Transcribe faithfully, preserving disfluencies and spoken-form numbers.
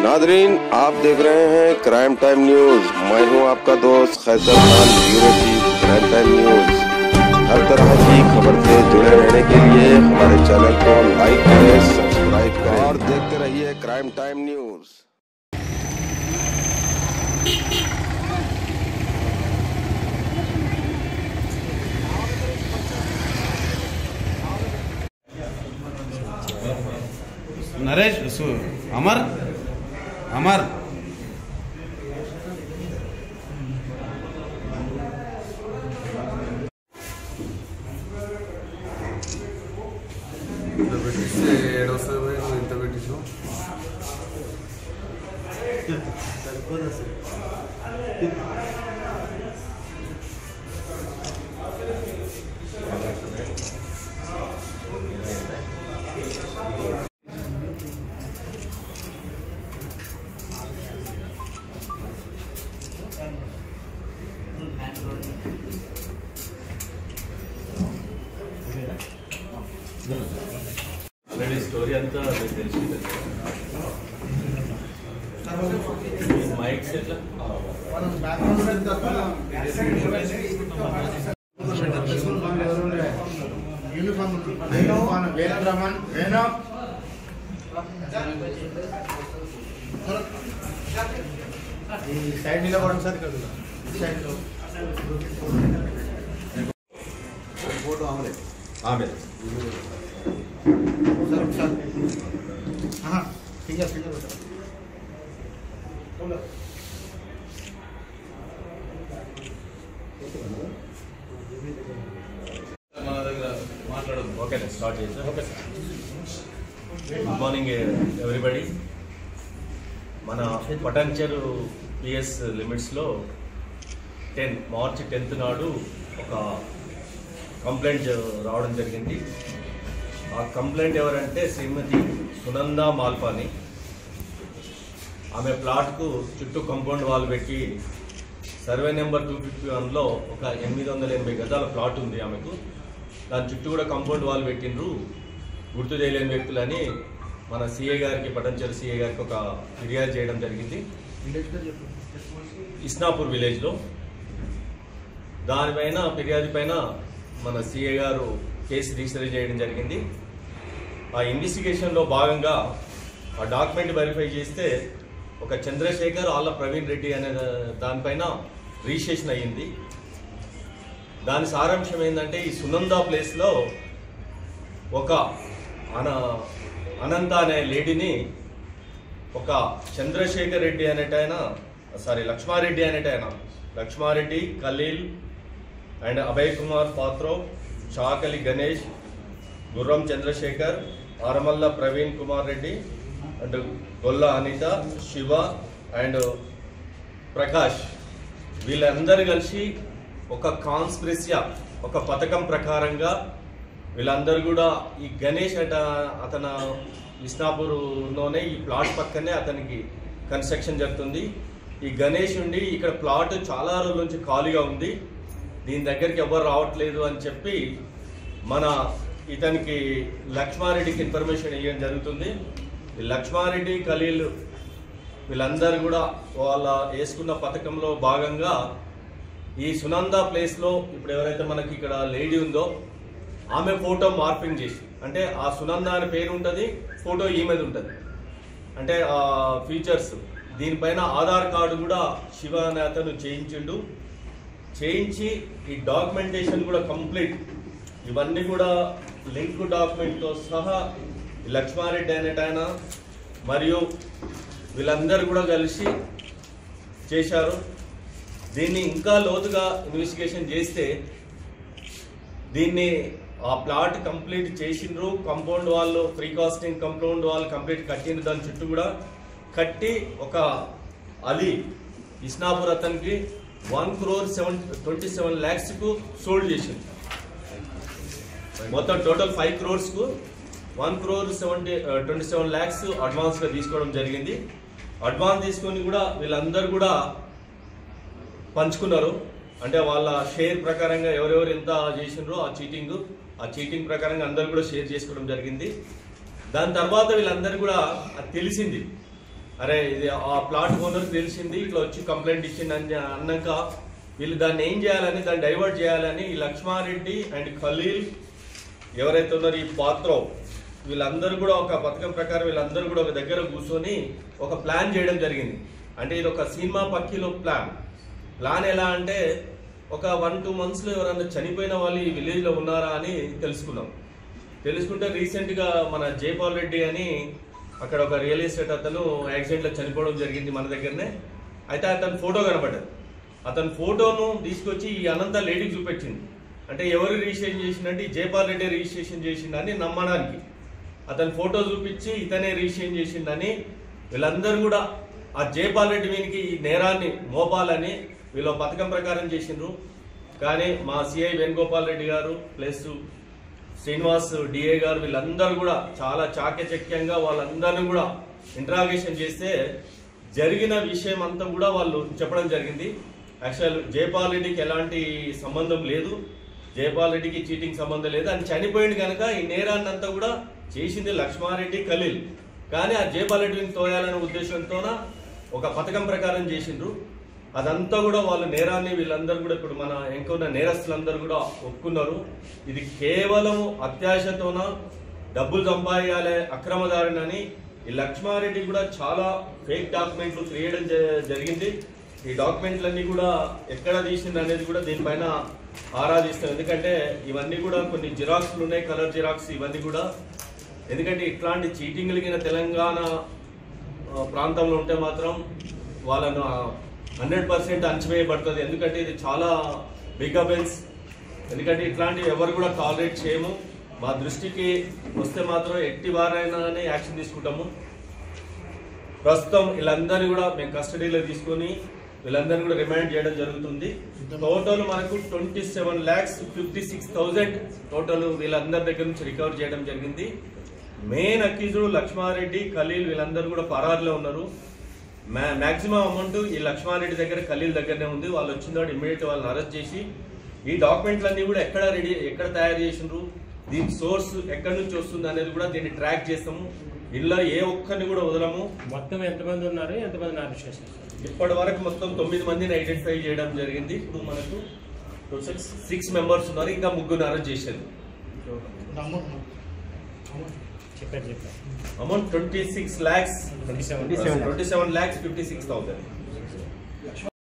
Nadreen, आप देख रहे हैं क्राइम टाइम न्यूज। मैं हूं आपका दोस्त Qaiser Khan, bureau chief crime time news. हर तरह की खबर से जुड़े रहने के लिए हमारे चैनल को लाइक करें, सब्सक्राइब करें और देखते रहिए crime time news. Naresh Amar Amar ఏడో సమయం ఎంత పెట్టించాం సరిపోదు అసలు. ఆల్రెడీ స్టోరీ అంతా మీకు తెలిసిందే. మైక్స్ ఎట్లా సైడ్ నిలబడండి సార్. ఇక్కడ సైడ్లో ఫోటో ఆమె ఆమె सर सर हाँ ठीक है ठीक है बेटा మన దగ్గర మాట్లాడదు. ఓకే స్టార్ట్ చేద్దాం. Okay sir. Good morning everybody. మన పటాన్చెరు పిఎస్ లిమిట్స్లో టెన్ మార్చి టెన్త్ నాడు ఒక కంప్లైంట్ రావడం జరిగింది. ఆ కంప్లైంట్ ఎవరంటే శ్రీమతి సునంద మాల్పాని. ఆమె ప్లాట్కు చుట్టూ కాంపౌండ్ వాల్ పెట్టి సర్వే నెంబర్ టూ ఫిఫ్టీ వన్లో ఒక ఎనిమిది వందల ఎనభై గజాల ప్లాట్ ఉంది ఆమెకు. దాని చుట్టూ కూడా కాంపౌండ్ వాల్ పెట్టిండ్రు గుర్తు చేయలేని వ్యక్తులని మన సిఏ గారికి, పటంచెరు సిఏ గారికి ఒక ఫిర్యాదు చేయడం జరిగింది ఇస్నాపూర్ విలేజ్లో. దానిపైన ఫిర్యాదు పైన మన సిఏ గారు కేసు రిజిస్టర్ చేయడం జరిగింది. ఆ ఇన్వెస్టిగేషన్లో భాగంగా ఆ డాక్యుమెంట్ వెరిఫై చేస్తే ఒక చంద్రశేఖర్ ఆళ్ళ ప్రవీణ్ రెడ్డి అనే దానిపైన రిజిస్ట్రేషన్ అయ్యింది. దాని సారాంశం ఏంటంటే ఈ సునంద ప్లేస్లో ఒక అన అనంత అనే లేడీని ఒక చంద్రశేఖర్ రెడ్డి అనేటైన సారీ లక్ష్మారెడ్డి అనేటైన Laxma Reddy, Khalil and Abhay Kumar Patro, Chakali Ganesh, Gurram Chandrasekhar, Aramalla Praveen Kumar Reddy and Golla Anitha, Shiva and Prakash వీళ్ళందరూ కలిసి ఒక కాన్స్పిరసీ ఒక పథకం ప్రకారంగా వీళ్ళందరూ కూడా ఈ గణేష్ అట అతను ఇస్నాపూర్లోనే ఈ ప్లాట్ పక్కనే అతనికి కన్స్ట్రక్షన్ జరుగుతుంది. ఈ గణేష్ ఉండి ఇక్కడ ప్లాట్ చాలా రోజుల నుంచి ఖాళీగా ఉంది, దీని దగ్గరికి ఎవరు రావట్లేదు అని చెప్పి మన ఇతనికి లక్ష్మారెడ్డికి ఇన్ఫర్మేషన్ ఇవ్వడం జరుగుతుంది. ఈ లక్ష్మారెడ్డి, ఖలీల్ వీళ్ళందరూ కూడా వాళ్ళ వేసుకున్న పథకంలో భాగంగా ఈ సునంద ప్లేస్లో ఇప్పుడు ఎవరైతే మనకి ఇక్కడ లేడీ ఉందో ఆమె ఫోటో మార్పింగ్ చేసి, అంటే ఆ సునంద అనే పేరు ఉంటుంది, ఫోటో ఈమెది ఉంటుంది, అంటే ఆ ఫీచర్స్ దీనిపైన ఆధార్ కార్డు కూడా శివ అనే అతను చేయించిండు. చేయించి ఈ డాక్యుమెంటేషన్ కూడా కంప్లీట్, ఇవన్నీ కూడా లింక్ డాక్యుమెంట్తో సహా లక్ష్మారెడ్డి అనేటాయన మరియు వీళ్ళందరూ కూడా కలిసి చేశారు. దీన్ని ఇంకా లోతుగా ఇన్వెస్టిగేషన్ చేస్తే దీన్ని ఆ ప్లాట్ కంప్లీట్ చేసిండ్రు. కాంపౌండ్ వాళ్ళు ఫ్రీ కాస్టింగ్ కాంపౌండ్ వాళ్ళు కంప్లీట్ కట్టిండ్రు, దాని చుట్టూ కూడా కట్టి ఒక అలీ ఇస్నాపూర్ అతనికి one crore seven twenty seven ల్యాక్స్కు సోల్డ్ చేసింది. మొత్తం టోటల్ ఫైవ్ క్రోర్స్కు one crore seventy twenty seven lakhs అడ్వాన్స్గా తీసుకోవడం జరిగింది. అడ్వాన్స్ తీసుకొని కూడా వీళ్ళందరూ కూడా పంచుకున్నారు, అంటే వాళ్ళ షేర్ ప్రకారంగా ఎవరెవరు ఎంత చేసినారో ఆ చీటింగ్ ఆ చీటింగ్ ప్రకారంగా అందరూ కూడా షేర్ చేసుకోవడం జరిగింది. దాని తర్వాత వీళ్ళందరూ కూడా అది తెలిసింది అరే ఇది ఆ ప్లాట్ ఓనర్ తెలిసింది, ఇట్లా వచ్చి కంప్లైంట్ ఇచ్చింది అని అన్నాక వీళ్ళు దాన్ని ఏం చేయాలని, దాన్ని డైవర్ట్ చేయాలని ఈ లక్ష్మారెడ్డి అండ్ ఖలీల్ ఎవరైతే ఉన్నారో ఈ పాత్ర వీళ్ళందరూ కూడా ఒక పథకం ప్రకారం వీళ్ళందరూ కూడా ఒక దగ్గర కూర్చొని ఒక ప్లాన్ చేయడం జరిగింది. అంటే ఇది ఒక సినిమా పక్కిలో ప్లాన్. ప్లాన్ ఎలా అంటే ఒక వన్ టూ మంత్స్లో ఎవరైనా చనిపోయిన వాళ్ళు ఈ విలేజ్లో ఉన్నారా అని తెలుసుకున్నాం. తెలుసుకుంటే రీసెంట్గా మన జైపాల్ రెడ్డి అని అక్కడ ఒక రియల్ ఎస్టేట్ అతను యాక్సిడెంట్లో చనిపోవడం జరిగింది మన దగ్గరనే. అయితే అతని ఫోటో కనపడ్డది. అతని ఫోటోను తీసుకొచ్చి ఈ అనంత లేడీకి చూపించింది. అంటే ఎవరు రిజిస్ట్రేషన్ చేసిందంటే ఈ జైపాల్ రెడ్డి రిజిస్ట్రేషన్ చేసిందని నమ్మడానికి అతని ఫోటో చూపించి ఇతనే రిజిస్ట్రేషన్ చేసిందని వీళ్ళందరూ కూడా ఆ జైపాల్ రెడ్డి వీనికి ఈ నేరాన్ని మోపాలని వీళ్ళు పథకం ప్రకారం చేసిండ్రు. కానీ మా సిఐ వేణుగోపాల్ రెడ్డి గారు ప్లస్ శ్రీనివాస్ డిఏ గారు వీళ్ళందరూ కూడా చాలా చాకచక్యంగా వాళ్ళందరినీ కూడా ఇంట్రాగేషన్ చేస్తే జరిగిన విషయం అంతా కూడా వాళ్ళు చెప్పడం జరిగింది. యాక్చువల్ జైపాల్ రెడ్డికి ఎలాంటి సంబంధం లేదు, జైపాల్ రెడ్డికి చీటింగ్ సంబంధం లేదు, అని చనిపోయింది కనుక ఈ నేరాన్ని అంతా కూడా చేసింది లక్ష్మారెడ్డి ఖలీల్. కానీ ఆ జైపాల్ రెడ్డిని తోయాలనే ఉద్దేశంతోన ఒక పథకం ప్రకారం చేసిండ్రు. అదంతా కూడా వాళ్ళు నేరాన్ని వీళ్ళందరూ కూడా ఇప్పుడు మన ఇంకొన్న నేరస్తులందరూ కూడా ఒప్పుకున్నారు. ఇది కేవలం అత్యాశతోన డబ్బులు సంపాదించాలి అక్రమదారునని ఈ లక్ష్మారెడ్డి కూడా చాలా ఫేక్ డాక్యుమెంట్లు క్రియేట్ జరిగింది. ఈ డాక్యుమెంట్లన్నీ కూడా ఎక్కడ తీసింది అనేది కూడా దీనిపైన ఆరాధిస్తాం. ఎందుకంటే ఇవన్నీ కూడా కొన్ని జిరాక్స్లు ఉన్నాయి, కలర్ జిరాక్స్ ఇవన్నీ కూడా. ఎందుకంటే ఇట్లాంటి చీటింగ్లు కింద తెలంగాణ ప్రాంతంలో ఉంటే మాత్రం వాళ్ళను హండ్రెడ్ పర్సెంట్ అంచవేయబడుతుంది. ఎందుకంటే ఇది చాలా బిగ్ అఫెన్స్. ఎందుకంటే ఇట్లాంటివి ఎవరు కూడా టాలరేట్ చేయము. మా దృష్టికి వస్తే మాత్రం ఎట్టి వారైనానే యాక్షన్ తీసుకుంటాము. ప్రస్తుతం వీళ్ళందరినీ కూడా మేము కస్టడీలో తీసుకొని వీళ్ళందరినీ కూడా రిమాండ్ చేయడం జరుగుతుంది. టోటల్ మనకు twenty seven lakhs fifty six thousand total వీళ్ళందరి దగ్గర నుంచి రికవర్ చేయడం జరిగింది. మెయిన్ అక్యూజుడు లక్ష్మారెడ్డి ఖలీల్ వీళ్ళందరూ కూడా పరారులో ఉన్నారు. మ్యాక్సిమం అమౌంట్ ఈ లక్ష్మారెడ్డి దగ్గర ఖలీల్ దగ్గరనే ఉంది. వాళ్ళు వచ్చిన తర్వాత ఇమ్మీడియట్ వాళ్ళని అరెస్ట్ చేసి ఈ డాక్యుమెంట్లన్నీ కూడా ఎక్కడ రెడీ ఎక్కడ తయారు చేసిండ్రు, దీని సోర్స్ ఎక్కడి నుంచి వస్తుంది అనేది కూడా దీన్ని ట్రాక్ చేస్తాము. ఇలా ఏ ఒక్కరిని కూడా వదలము. మొత్తం ఎంతమంది ఉన్నారు, ఎంతమందిని అరెస్ట్ చేశారు? ఇప్పటి వరకు మొత్తం తొమ్మిది మందిని ఐడెంటిఫై చేయడం జరిగింది. ఇప్పుడు మనకు సిక్స్ మెంబర్స్ ఉన్నారు, ఇంకా ముగ్గురు అరెస్ట్ చేశారు. చెప్పారు చెప్పారు amount twenty six lakhs twenty seven twenty seven lakhs fifty six thousand.